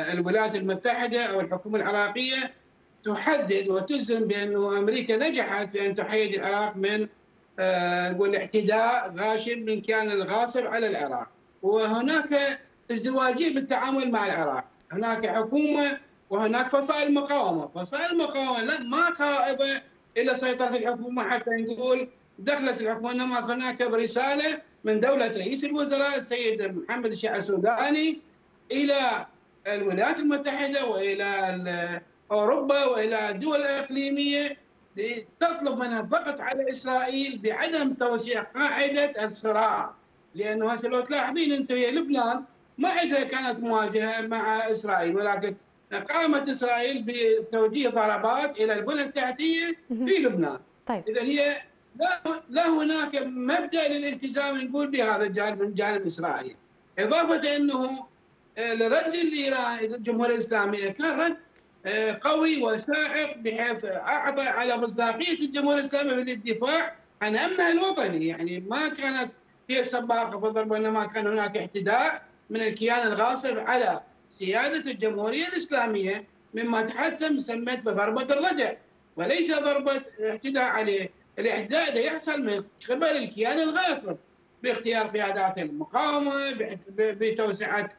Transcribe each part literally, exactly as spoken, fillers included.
الولايات المتحدة أو الحكومة العراقية تحدد وتجزم بأنه أمريكا نجحت في أن تحيد العراق من نقول اعتداء غاشم من كيان الغاصب على العراق. وهناك ازدواجية بالتعامل مع العراق، هناك حكومة وهناك فصائل مقاومة، فصائل المقاومة ما خائضة إلى سيطرة الحكومة حتى نقول دخلت الحكومة، إنما هناك برسالة من دولة رئيس الوزراء السيد محمد الشيع السوداني إلى الولايات المتحدة وإلى أوروبا وإلى الدول الإقليمية تطلب منها الضغط على إسرائيل بعدم توسيع قاعدة الصراع. لأنه هسه لو تلاحظين أنتم هي لبنان ما عندها كانت مواجهة مع إسرائيل، ولكن قامت إسرائيل بتوجيه ضربات إلى البنى التحتية في لبنان. طيب. إذا هي لا, لا هناك مبدأ للالتزام نقول بهذا الجانب من جانب إسرائيل، إضافة أنه لرد الإيران الجمهورية الإسلامية كان رد قوي وسائق بحيث أعطى على مصداقية الجمهورية الإسلامية في الدفاع عن أمنها الوطني. يعني ما كانت هي السباقة في الضرب، وإنما كان هناك اعتداء من الكيان الغاصب على سيادة الجمهورية الإسلامية، مما تحتم سميت بضربة الرجع وليس ضربة اعتداء عليه. الاعتداء ده يحصل من قبل الكيان الغاصب باختيار قيادات المقاومة، بتوسعة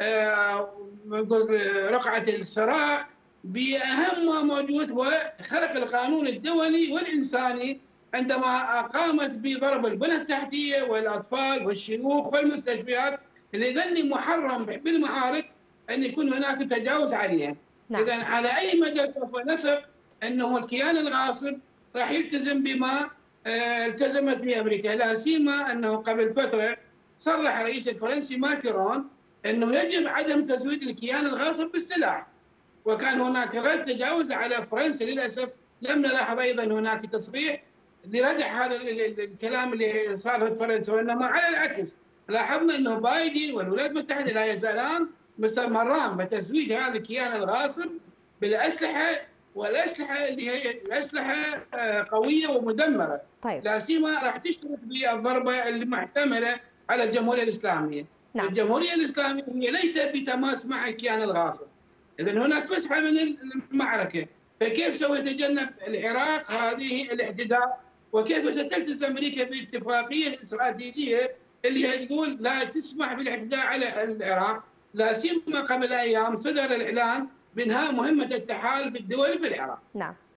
رقعة الصراع، بأهم ما موجود هو خرق القانون الدولي والإنساني عندما قامت بضرب البنى التحتية والأطفال والشيوخ والمستشفيات اللي ذني محرم بالمعارك أن يكون هناك تجاوز عليها. نعم. إذن على أي مدى سوف نثق أنه الكيان الغاصب راح يلتزم بما التزمت به أمريكا؟ لا سيما أنه قبل فترة صرح الرئيس الفرنسي ماكرون أنه يجب عدم تزويد الكيان الغاصب بالسلاح، وكان هناك رد تجاوز على فرنسا. للأسف لم نلاحظ أيضا هناك تصريح لردع هذا الكلام اللي صار في فرنسا، وإنما على العكس لاحظنا أنه بايدن والولايات المتحدة لا يزالان مستمران بتزويد هذا الكيان الغاصب بالأسلحة، والأسلحة اللي هي أسلحة قوية ومدمرة. طيب. لا سيما راح تشترك بالضربة المحتملة على الجمهورية الإسلامية. نعم. الجمهورية الإسلامية هي ليست بتماس مع الكيان الغاصب، إذن هناك فسحة من المعركة، فكيف سوف يتجنب العراق هذه الاعتداء؟ وكيف ستلتزم أمريكا باتفاقية الاستراتيجية اللي هي تقول لا تسمح بالاعتداء على العراق؟ لا سيما قبل أيام صدر الإعلان بإنهاء مهمة التحالف الدولي في العراق. نعم.